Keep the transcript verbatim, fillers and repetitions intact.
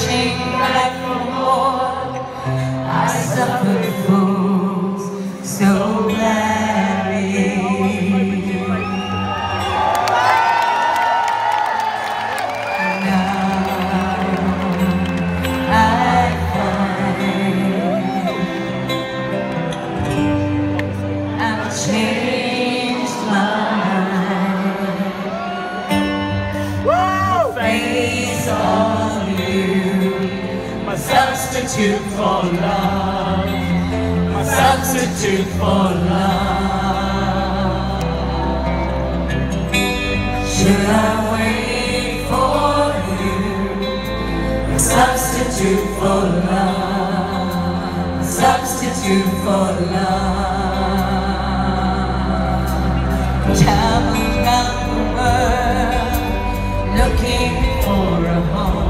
searching back for more. I suffered fools so gladly. Now I find I've changed my mind. Face on you, my substitute for love, my substitute for love. Should I wait for you, a substitute for love, a substitute for love? Travel around the world looking for a home.